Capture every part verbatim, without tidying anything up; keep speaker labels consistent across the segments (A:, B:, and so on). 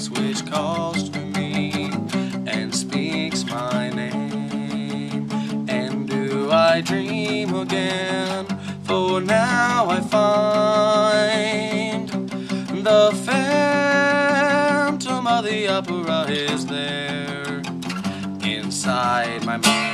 A: voice which calls to me and speaks my name. And do I dream again? For now I find the phantom of the opera is there inside my mind.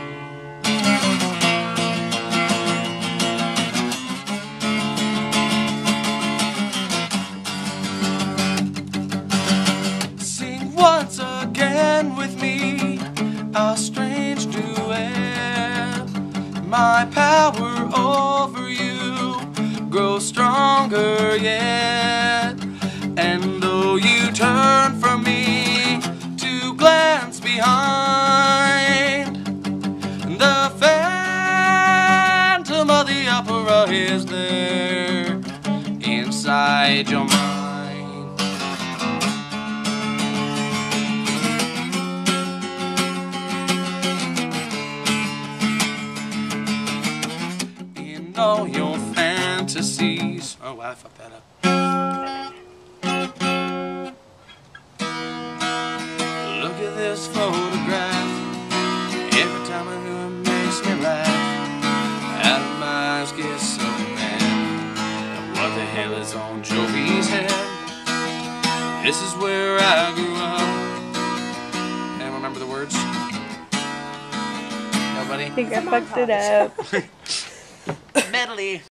A: Sing once again with me a strange duet. My power over you grows stronger yet. And though you turn from me to glance behind, the phantom of the opera is there inside your mind. In all your fantasies. Oh, I fucked that up. Look at this photograph. Every time I do it makes me laugh. Out of my eyes get so mad. What the hell is on Joey's head? This is where I grew up. Anyone remember the words? Nobody?
B: I think I fucked it up.
A: Medley.